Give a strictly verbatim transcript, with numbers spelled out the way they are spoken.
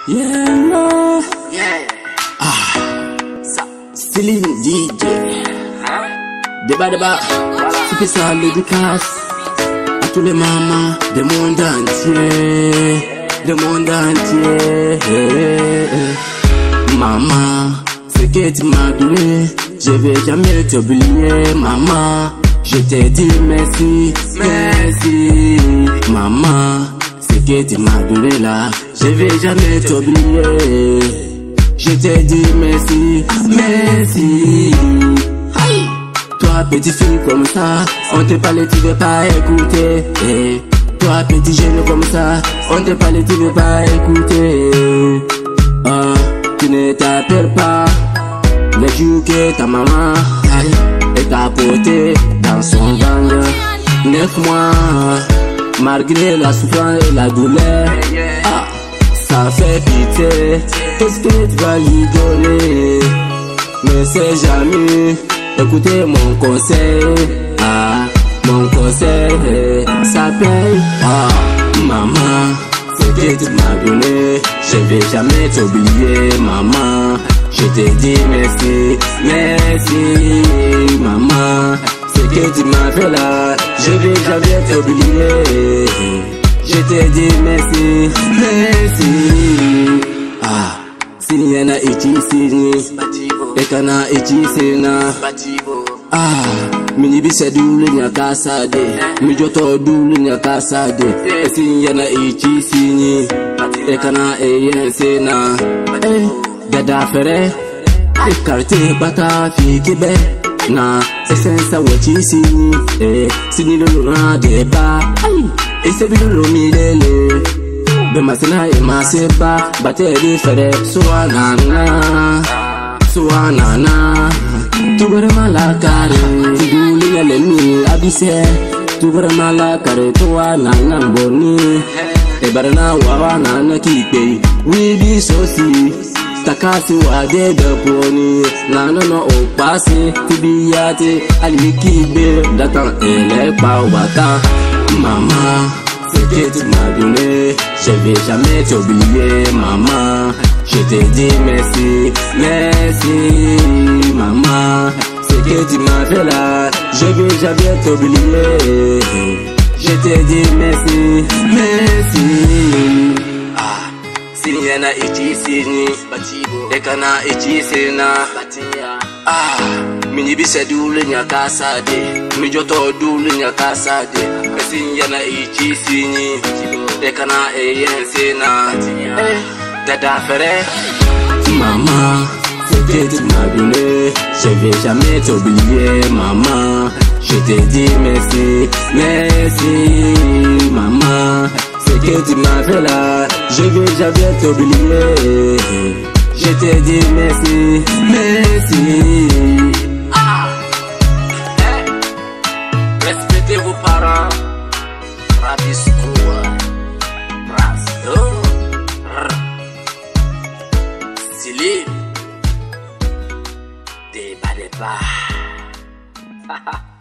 Yeah, no. Yeah. Ah, Ça. Céline D J. Hein? Débat, débat. C'est spécial dédicace à tous les mamans du monde entier. Du monde entier. Maman, ce que tu m'as donné, je vais jamais t'oublier. Maman, je te dis merci, merci. Maman, ce que tu m'as donné là, je vais jamais t'oublier. Je te dis merci, merci. Aïe. Toi petite fille comme ça, on te parle tu veux pas écouter. Eh. Toi petit jeune comme ça, on te parle tu veux pas écouter. Oh, tu ne t'appelles pas le jour que ta maman est apportée dans son ventre. Neuf mois, malgré la souffrance et la douleur. Ah, ça fait pitié, qu'est-ce que tu vas lui donner? Mais c'est jamais écoutez mon conseil. Ah, mon conseil, ça paye. Ah, maman, ce que tu m'as donné, je vais jamais t'oublier. Maman, je te dis merci, merci. Maman, ce que tu m'as fait là, je vais jamais t'oublier. Je te dis merci, merci. Ah, s'il y en a ici, et qu'on a ici, ah, mini bise dulu nya kasade, mi joto dulu nya kasade. S'il y en a ici, et qu'on a eyen sena. Eh, gada fere, quartier bata fi kibe. Na, esensa wachi sini, eh, sini lulu na deba. Aïe, et c'est lulu milele. Be masina e maseba, bate di fere, suanana, suanana. Tugare malakare, tuguli yalemi abise. Tugare malakare, tuwa nana boni. Ebarana wawa nana kipe, we be so see. Takasi wa de deponi, nana no opasi, tibiyate, alikibe, datan ele pa wata. Maman, ce que tu m'as donné, je vais jamais t'oublier. Maman, je te dis merci, merci. Maman, ce que tu m'as fait là, je vais jamais t'oublier. Je te dis merci, merci. Ah, s'il y en a ici, sini, et qu'on a ici, sina. Ah, mini bise dulu nya kasade, mi joto dulu nya kasade. S'il y en a ici, sini, et qu'on a eyen sina. Eh, dada fere. Maman, ce que tu m'as donné, je vais jamais t'oublier. Maman, je te dis merci, merci. Maman, ce que tu m'as fait là, je vais jamais t'oublier. Je te dis merci, merci. Ah. Hey. Respectez vos parents. Rabiscoua. Brasso. Céline. Débat, débat.